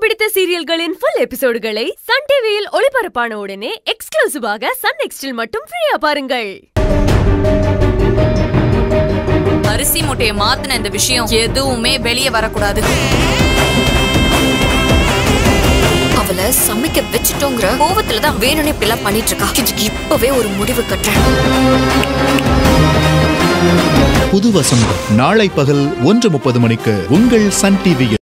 பிடித்த சீரியல்களின் full எபிசோடுகளை Sun டிவியில் ஒளிபரப்பான உடனே எக்ஸ்க்ளூசிவாக சன் நெக்ஸ்டில் மட்டும் ஃப்ரீயா பாருங்கள். அரிசி மூட்டையை மாத்தின இந்த விஷயம் எதுவுமே வெளியே வரக்கூடாது. அவளை சமைக்க வச்சுட்டோங்கிற கோவத்துல தான் வேணும்னே இப்பெல்லாம் பண்ணிட்டு இருக்கா. இதுக்கு இப்பவே ஒரு முடிவு கட்டுறேன். புது வசந்தம் நாளை பகல் 1:30 மணிக்கு உங்கள் சன் டிவியில்.